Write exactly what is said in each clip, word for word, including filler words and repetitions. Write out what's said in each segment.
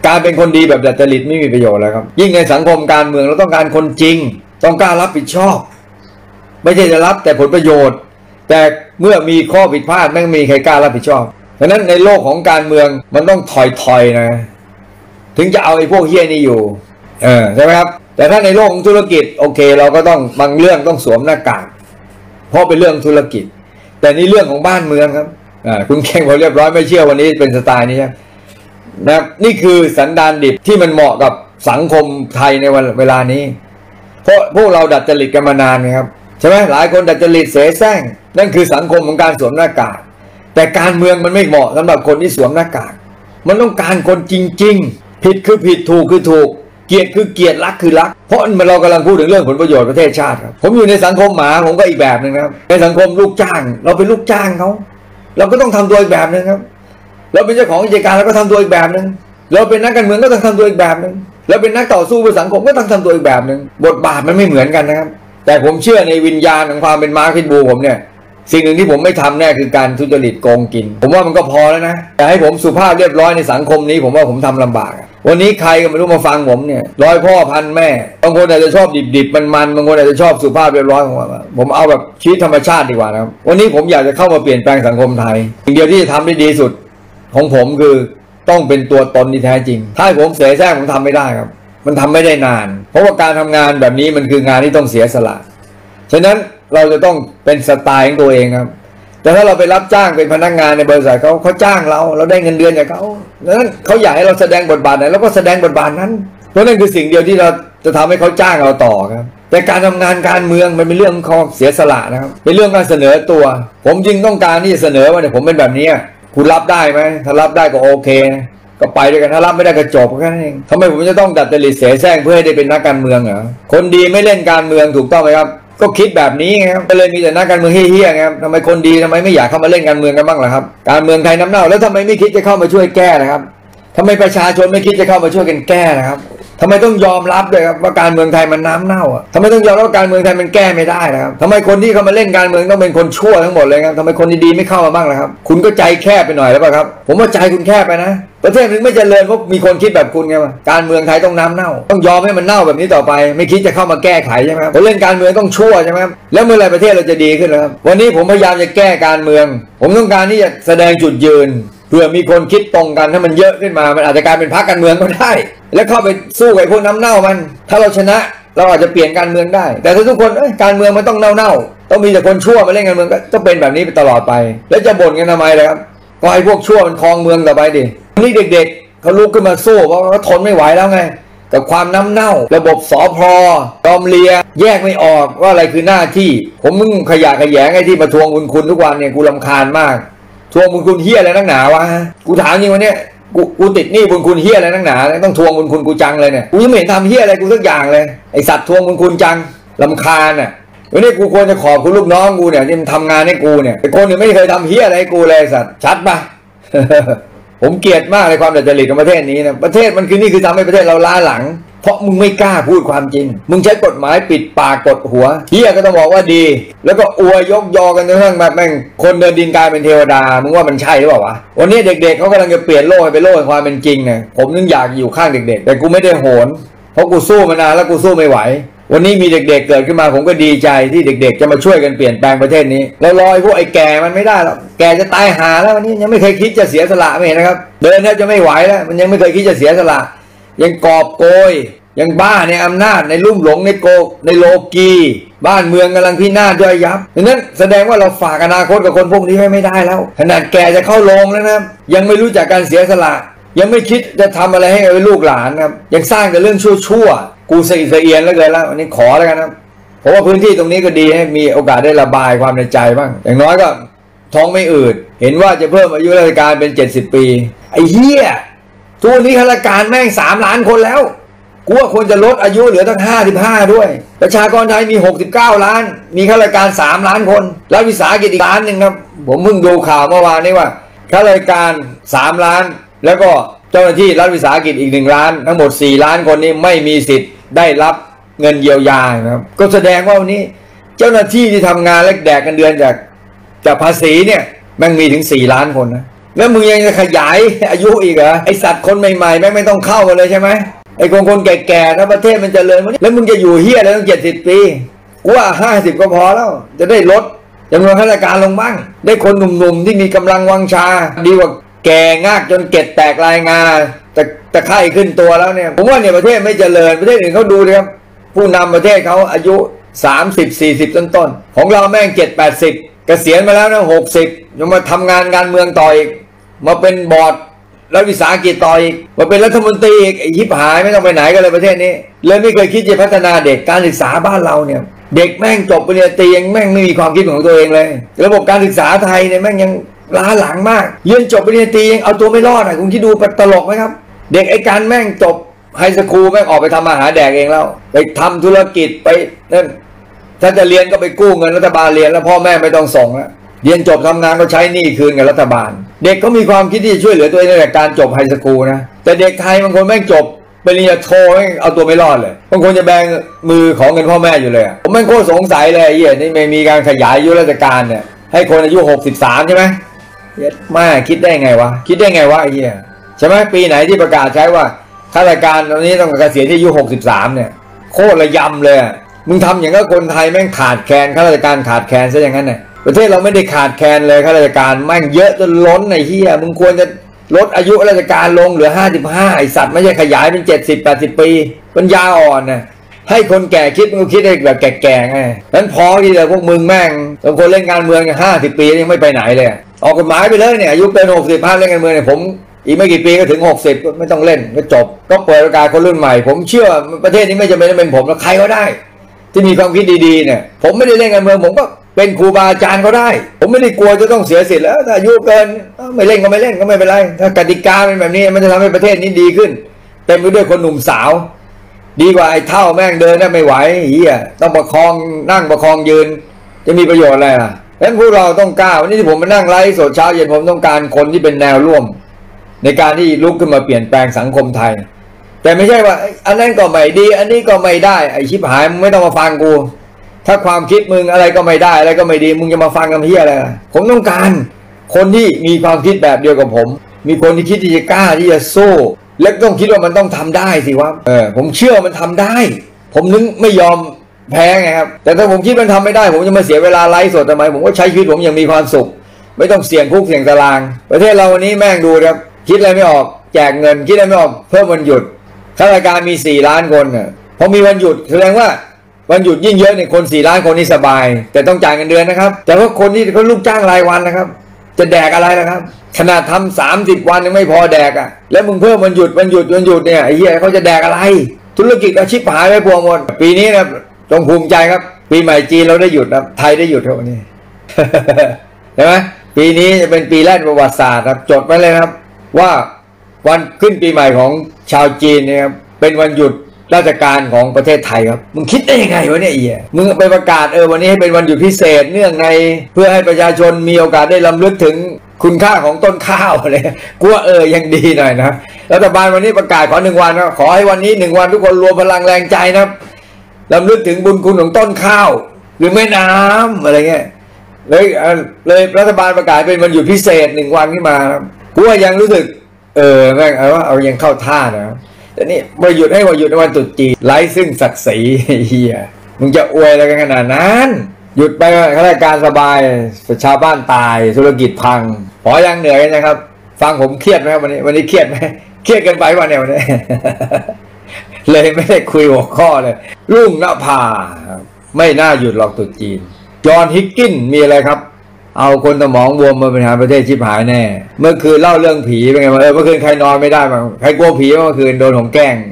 การเป็นคนดีแบบดัดจริตไม่มีประโยชน์แล้วครับยิ่งในสังคมการเมืองเราต้องการคนจริงต้องกล้ารับผิดชอบไม่ใช่จะรับแต่ผลประโยชน์แต่เมื่อมีข้อผิดพลาดไม่มีใครกล้ารับผิดชอบเพราะนั้นในโลกของการเมืองมันต้องถอยๆนะถึงจะเอาไอ้พวกเหี้ยนี่อยู่เออใช่ไหมครับแต่ถ้าในโลกของธุรกิจโอเคเราก็ต้องบางเรื่องต้องสวมหน้ากากเพราะเป็นเรื่องธุรกิจแต่นี่เรื่องของบ้านเมืองครับอ่าคุณแข่งพอเรียบร้อยไม่เชื่อวันนี้เป็นสไตล์นี้ครับนะครับนี่คือสันดานดิบที่มันเหมาะกับสังคมไทยในวันเวลานี้เพราะพวกเราดัดจริตกันมานานนะครับใช่ไหมหลายคนดัดจริตเสแสร้งนั่นคือสังคมของการสวมหน้ากากแต่การเมืองมันไม่เหมาะสำหรับคนที่สวมหน้ากากมันต้องการคนจริงๆผิดคือผิดถูกคือถูกเกลียดคือเกลียดรักคือรักเพราะมันเรากำลังพูดถึงเรื่องผลประโยชน์ประเทศชาติครับผมอยู่ในสังคมหมาผมก็อีกแบบนึงครับในสังคมลูกจ้างเราเป็นลูกจ้างเขาเราก็ต้องทำตัวอีกแบบนึงครับเราเป็นเจ้าของกิจการเราก็ทำตัวอีกแบบนึงเราเป็นนักการเมืองก็ต้องทำตัวอีกแบบนึงเราเป็นนักต่อสู้เพื่อสังคมก็ต้องทำตัวอีกแบบนึงบทบาทมันไม่เหมือนกันนะครับแต่ผมเชื่อในวิญญาณของความเป็นม้าพิษบูผมเนี่ยสิ่งหนึ่งที่ผมไม่ทำแน่คือการทุจริตโกงกินผมว่ามันก็พอแล้วนะแต่ให้ผมสุภาพเรียบร้อยในสังคมนี้ผมว่าผมทำลำบากวันนี้ใครก็ไม่รู้มาฟังผมเนี่ยร้อยพ่อพันแม่บางคนอาจจะชอบดิบๆมันๆบางคนอาจจะชอบสุภาพเรียบร้อยของผมผมเอาแบบชีวิตธรรมชาติดีกว่านะครับวันนี้ผมอยากจะเข้ามาเปลี่ยนแปลงสังคมไทยสิ่งเดียวที่จะทำได้ดีสุดของผมคือต้องเป็นตัวตนที่แท้จริงถ้าผมเสแสร้งผมทำไม่ได้ครับมันทำไม่ได้นานเพราะว่าการทำงานแบบนี้มันคืองานที่ต้องเสียสละฉะนั้นเราจะต้องเป็นสไตล์ของตัวเองครับแต่ถ้าเราไปรับจ้างเป็นพนักงานในบริษัทเขาเขาจ้างเราเราได้เงินเดือนจากเขาดังนั้นเขาอยากให้เราแสดงบทบาทไหนเราก็แสดงบทบาทนั้นเพราะนั่นคือสิ่งเดียวที่เราจะทำให้เขาจ้างเราต่อครับแต่การทำงานการเมืองมันเป็นเรื่องของเสียสละนะครับเป็นเรื่องการเสนอตัวผมจึงต้องการที่จะเสนอว่าเนี่ยผมเป็นแบบนี้คุณรับได้ไหมถ้ารับได้ก็โอเคก็ไปด้วยกันถ้ารับไม่ได้ก็จบแค่นั้นเองทำไมผมจะต้องดัดจริตเสแสร้งเพื่อให้ได้เป็นนักการเมืองเหรอคนดีไม่เล่นการเมืองถูกต้องไหมครับก็คิดแบบนี้ไงครับก็เลยมีแต่นักการเมืองเฮี้ยๆครับทำไมคนดีทำไมไม่อยากเข้ามาเล่นการเมืองกันบ้างล่ะครับการเมืองไทยน้ำเน่าแล้วทำไมไม่คิดจะเข้ามาช่วยแก้นะครับทำไมประชาชนไม่คิดจะเข้ามาช่วยกันแก้นะครับทำไมต้องยอมรับด้วยครับว่าการเมืองไทยมันน้ำเน่าอ่ะทำไมต้องยอมรับว่าการเมืองไทยมันแก้ไม่ได้นะครับทำไมคนที่เข้ามาเล่นการเมืองต้องเป็นคนชั่วทั้งหมดเลยครับทำไมคนดีๆไม่เข้ามาบ้างล่ะครับคุณก็ใจแคบไปหน่อยแล้วป่ะครับผมว่าใจคุณแคบไปนะประเทศนึงไม่เจริญเพราะมีคนคิดแบบคุณไงว่าการเมืองไทยต้องน้ำเน่าต้องยอมให้มันเน่าแบบนี้ต่อไปไม่คิดจะเข้ามาแก้ไขใช่ไหมครับเล่นการเมืองต้องชั่วใช่ไหมครับแล้วเมื่อไรประเทศเราจะดีขึ้นครับวันนี้ผมพยายามจะแก้การเมืองผมต้องการที่จะแสดงจุดยืนเพื่อมีคนคิดตรงกันถ้ามันเยอะขึ้นมามันอาจจะกลายเป็นพรรคการเมืองก็ได้แล้วเข้าไปสู้กับพวกน้ำเน่ามันถ้าเราชนะเราอาจจะเปลี่ยนการเมืองได้แต่ถ้าทุกคนเอ้ยการเมืองมันต้องเน่าๆต้องมีแต่คนชั่วมาเล่นการเมืองก็เป็นแบบนี้ไปตลอดไปแล้วจะบ่นกันทำไมเลยครับก็ให้พวกชั่วมันครองเมืองต่อไปดินี่เด็กๆเขาลุกขึ้นมาสู้เพราะเขาทนไม่ไหวแล้วไงกับความน้ำเน่าระบบสพตอมเลียแยกไม่ออกว่าอะไรคือหน้าที่ผมมึงขยะขยงไอ้ที่มาทวงบุญคุณทุกวันเนี่ยกูรำคาญมากทวงบุญคุณเฮี้ยอะไรนักหนาวะกูถามจริงวันนี้กูกูติดหนี้บุญคุณเฮี้ยอะไรนักหนาต้องทวงบุญคุณกูจังเลยเนี่ยกูยังไม่เห็นทำเฮี้ยอะไรกูสักอย่างเลยไอสัตว์ทวงบุญคุณจังรำคาญอ่ะวันนี้กูควรจะขอบคุณลูกน้องกูเนี่ยที่มันทำงานให้กูเนี่ยไอคนหนึ่งไม่เคยทำเฮี้ยอะไรให้กูเลยสัตว์ชัดปะ ผมเกลียดมากในความดัดจริตของประเทศนี้นะประเทศมันคือนี่คือทำให้ประเทศเราล้าหลังเพราะมึงไม่กล้าพูดความจริงมึงใช้กฎหมายปิดปากกดหัวเฮียก็ต้องบอกว่าดีแล้วก็อวยยกยอกันจนกระทั่งแบบแม่งคนเดินดินกลายเป็นเทวดามึงว่ามันใช่หรือเปล่าวะวันนี้เด็กๆเขากำลังจะเปลี่ยนโลกให้เป็นโลกแห่งความเป็นจริงนะผมนึกอยากอยู่ข้างเด็กๆแต่กูไม่ได้โหนเพราะกูสู้มานานแล้วกูสู้ไม่ไหววันนี้มีเด็กๆเกิดขึ้นมาผมก็ดีใจที่เด็กๆจะมาช่วยกันเปลี่ยนแปลงประเทศนี้แล้วรอพวกไอ้แก่มันไม่ได้หรอกแก่จะตายหาแล้ววันนี้ยังไม่เคยคิดจะเสียสละไม่เห็นนะครับเดินแทบจะไม่ไหวแล้วมันยังไม่เคยคิดจะเสียสละยังกอบโกยยังบ้าในอำนาจในลุ่มหลงในโกในโลกีบ้านเมืองกำลังพินาศย่อยยับดังนั้นแสดงว่าเราฝากอนาคตกับคนพวกนี้ไว้ไม่ได้แล้วขนาดแก่จะเข้าโรงแล้วนะยังไม่รู้จักการเสียสละยังไม่คิดจะทำอะไรให้กับลูกหลานครับยังสร้างแต่เรื่องชั่วๆกูเสียเอียนแล้วเกินแล้ววันนี้ขอแล้วกันนะเพราะว่าพื้นที่ตรงนี้ก็ดีให้มีโอกาสได้ระบายความในใจบ้างอย่างน้อยก็ท้องไม่อืดเห็นว่าจะเพิ่มอายุราชการเป็นเจ็ดสิบปีไอ้เหี้ยทุกวันนี้ข้าราชการแม่งสามล้านคนแล้วกูว่าควรจะลดอายุเหลือตั้งห้าสิบห้าด้วยประชากรไทยมีหกสิบเก้าล้านมีข้าราชการสามล้านคนแล้ววิสาหกิจอีกล้านหนึ่งครับผมเพิ่งดูข่าวเมื่อวานนี้ว่าข้าราชการสามล้านแล้วก็เจ้าหน้าที่รัฐวิสาหกิจอีกหนึ่งล้านทั้งหมดสี่ล้านคนนี้ไม่มีสิทธิ์ได้รับเงินเยียวยาครับก็แสดงว่าวันนี้เจ้าหน้าที่ที่ทำงานและแดกกันเดือนจากจากภาษีเนี่ยแม่งมีถึงสี่ล้านคนนะแล้วมึงยังจะขยายอายุอีกเหรอไอสัตว์คนใหม่ๆแม่งไม่ต้องเข้ามาเลยใช่ไหมไอคนคนแก่ๆถ้าประเทศมันจเจริญแล้วมึงจะอยู่เฮียอะไรต้องเจ็ดสิบปีกูว่าห้าสิบก็พอแล้วจะได้ลดจำนวนข้าราชการลงบ้างได้คนหนุ่มๆที่มีกำลังวังชาดีกว่าแก่งากจนเกล็ดแตกลายงาแต่แต่ไข้ขึ้นตัวแล้วเนี่ยผมว่าเนี่ยประเทศไม่เจริญประเทศอื่นเขาดูเลยครับผู้นำประเทศเขาอายุสามสิบสี่สิบต้นต้นของเราแม่งเจ็ดแปดสิบเกษียณมาแล้วนะหกสิบยังมาทำงานการเมืองต่ออีกมาเป็นบอร์ดรัฐวิสาหกิจต่ออีกมาเป็นรัฐมนตรีอีกไอ้ยิบหายไม่ต้องไปไหนกันเลยประเทศนี้เลยไม่เคยคิดจะพัฒนาเด็กการศึกษาบ้านเราเนี่ยเด็กแม่งจบปริญญาตรียังแม่งไม่มีความคิดของตัวเองเลยระบบการศึกษาไทยเนี่ยแม่งยังล้าหลังมากเรียนจบปริญญาตรียังเอาตัวไม่รอดอ่ะคุณคิดดูตลกไหมครับเด็กไอ้การแม่งจบไฮสคูลแม่งออกไปทำอาหารแดกเองแล้วไปทำธุรกิจไปนั่นถ้าจะเรียนก็ไปกู้เงินรัฐบาลเรียนแล้วพ่อแม่ไม่ต้องส่งแล้วเรียนจบทำงานก็ใช้หนี้คืนกับรัฐบาลเด็กเขามีความคิดที่จะช่วยเหลือตัวเองในการจบไฮสคูลนะแต่เด็กไทยบางคนแม่งจบปริญญาโทแม่งเอาตัวไม่รอดเลยบางคนจะแบงมือของเงินพ่อแม่อยู่เลยผมแม่งโคตรสงสัยเลยไอ้เหี้ยนี่ไม่มีการขยายอายุราชการเนี่ยให้คนอายุหกสิบสามใช่ไหมแม่คิดได้ไงวะคิดได้ไงวะไอ้เหี้ยใช่ไหมปีไหนที่ประกาศใช้ว่าข้าราชการตอนนี้ต้องเกษียณที่อายุหกสิบสามเนี่ยโคตรระยำเลยมึงทำอย่างก็คนไทยแม่งขาดแคลนข้าราชการขาดแคลนซะอย่างนั้นเนี่ยประเทศเราไม่ได้ขาดแคลนเลยข้าราชการแม่งเยอะจนล้นไอ้เหี้ยมึงควรจะลดอายุราชการลงเหลือห้าสิบห้าไอ้สัตว์ไม่ใช่ขยายเป็นเจ็ดสิบแปดสิบปีปัญญาอ่อนนะให้คนแก่คิดมึงคิดได้แบบแก่ๆไงนั้นพอที่จะพวกมึงแม่งบางคนเล่นการเมืองห้าสิบปียังไม่ไปไหนเลยออกกฎหมายไปเลยเนี่ยอายุเกินหกสิบห้าเล่นการเมืองเนี่ยผมอีกไม่กี่ปีก็ถึงหกสิบก็ไม่ต้องเล่นก็จบก็เปิดโอกาสคนรุ่นใหม่ผมเชื่อประเทศนี้ไม่จำเป็นต้องเป็นผมแล้วใครก็ได้ที่มีความคิดดีๆเนี่ยผมไม่ได้เล่นการเมืองผมก็เป็นครูบาอาจารย์ก็ได้ผมไม่ได้กลัวจะต้องเสียสิทธิ์แล้วถ้าอายุเกินไม่เล่นก็ไม่เล่นก็ไม่เป็นไรถ้ากติกาเป็นแบบนี้มันจะทำให้ประเทศนี้ดีขึ้นเต็มไปด้วยคนหนุ่มสาวดีกว่าไอ้เท่าแม่งเดินได้ไม่ไหวเฮียต้องประคองนั่งประคองยืนจะมีประโยชน์อะไรล่ะฉะนั้นพวกเราต้องกล้าวันนี้ที่ผมมานั่งไลฟ์สดเช้าเย็นผมต้องการคนที่เป็นแนวร่วมในการที่ลุกขึ้นมาเปลี่ยนแปลงสังคมไทยแต่ไม่ใช่ว่าอันนั้นก็ไม่ดีอันนี้ก็ไม่ได้ไอ้ชิบหายมึงไม่ต้องมาฟังกูถ้าความคิดมึงอะไรก็ไม่ได้อะไรก็ไม่ดีมึงจะมาฟังกันเฮียอะไรผมต้องการคนที่มีความคิดแบบเดียวกับผมมีคนที่คิดที่จะกล้าที่จะสู้และต้องคิดว่ามันต้องทำได้สิวะเออผมเชื่อมันทำได้ผมนึกไม่ยอมแพ้ไงครับแต่ถ้าผมคิดมันทำไม่ได้ผมจะมาเสียเวลาไลฟ์สดทำไมผมก็ใช้ชีวิตผมอย่างมีความสุขไม่ต้องเสี่ยงคุกเสี่ยงตารางประเทศเราวันนี้แม่งดูครับคิดอะไรไม่ออกแจกเงินคิดอะไรไม่ออกเพิ่มวันหยุดข้าราชการมีสี่ล้านคนอ่ะพอมีวันหยุดแสดงว่าวันหยุดยิ่งเยอะเนี่ยคนสี่ล้านคนนี่สบายแต่ต้องจ่ายเงินเดือนนะครับแต่ว่าคนที่เขาลูกจ้างรายวันนะครับจะแดกอะไรนะครับขนาดทำสามสิบวันยังไม่พอแดกอ่ะแล้วมึงเพิ่มวันหยุดวันหยุดวันหยุดเนี่ยไอ้เหี้ยเขาจะแดกอะไรธุรกิจอาชีพหายไปพวงหมดปีนี้นะจงภูมิใจครับปีใหม่จีนเราได้หยุดนะไทยได้หยุดเท่านี้ ใช่ไหมปีนี้จะเป็นปีแรกประวัติศาสตร์ครับจดไว้เลยครับว่าวันขึ้นปีใหม่ของชาวจีนเนี่ยเป็นวันหยุดราชการของประเทศไทยครับมึงคิดได้ยังไงวะเนี่ยไอ้เหี้ยมึงไปประกาศเออวันนี้ให้เป็นวันหยุดพิเศษเนื่องในเพื่อให้ประชาชนมีโอกาสได้รำลึกถึงคุณค่าของต้นข้าวเลยกูว่าเออยังดีหน่อยนะรัฐบาลวันนี้ประกาศขอหนึ่งวันนะขอให้วันนี้หนึ่งวันทุกคนรวมพลังแรงใจนะรำลึกถึงบุญคุณของต้นข้าวหรือแม่น้ำอะไรเงี้ยเลยเลยรัฐบาลประกาศเป็นวันหยุดพิเศษหนึ่งวันขึ้นมากูว่ายังรู้สึกเออแม่งเอาว่าเอายังเข้าท่านะแต่นี่วันหยุดให้วันหยุดในวันตรุษจีนไร้ซึ่งศักดิ์ศรีเฮียมึงจะอวยอะไรกันขนาดนั้นหยุดไปข้าราชการสบายชาวบ้านตายธุรกิจพังพอยังเหนื่อยนะครับฟังผมเครียดไหมครับวันนี้วันนี้เครียดไหมเครียดเกินไปวันนี้วันนี้ เลยไม่ได้คุยหัวข้อเลยรุ่งนภาไม่น่าหยุดหรอกตรุษจีนจอห์นฮิกกินมีอะไรครับเอาคนสมองบวมมาบริหารประเทศชิบหายแน่เมื่อคืนเล่าเรื่องผีเป็นไงมาเออเมื่อคืนใครนอนไม่ได้บ้างใครกลัวผีเมื่อคืนโดนผมแกล้ง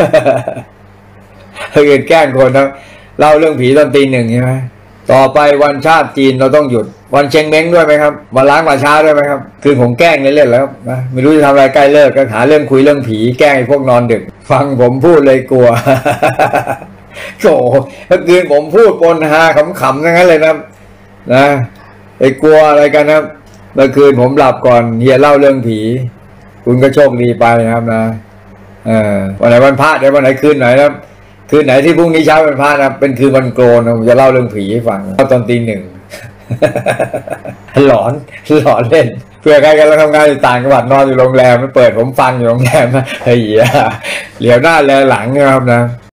เมื่อคืนแกล้งคนนะเล่าเรื่องผีตอนตีหนึ่งใช่ไหมต่อไปวันชาติจีนเราต้องหยุดวันเชงเม้งด้วยไหมครับวันล้างป่าช้าด้วยไหมครับคืนผมแกล้งเล่นๆแล้วนะไม่รู้จะทำอะไรใกล้เลิกก็หาเรื่องคุยเรื่องผีแกล้งไอ้พวกนอนดึกฟังผมพูดเลยกลัว โอ้เมื่อคืนผมพูดปนฮาขำๆทั้งนั้นเลยนะนะไอ้กลัวอะไรกันนะเมื่อคืนผมหลับก่อนเฮียเล่าเรื่องผีคุณก็โชคดีไปนะครับนะเออวันไหนวันพระเดี๋ยววันไหนคืนไหนนะคืนไหนที่พรุ่งนี้เช้าเป็นพระนะเป็นคืนวันโกนผมจะเล่าเรื่องผีให้ฟังตอนตีหนึ่งหลอนหลอนเล่นเพื่อใครกำลังทำงานอยู่ต่างจังหวัดนอนอยู่โรงแรมไม่เปิดผมฟังอยู่โรงแรมนะเฮ้ยเหลียวหน้าแลหลังนะครับนะ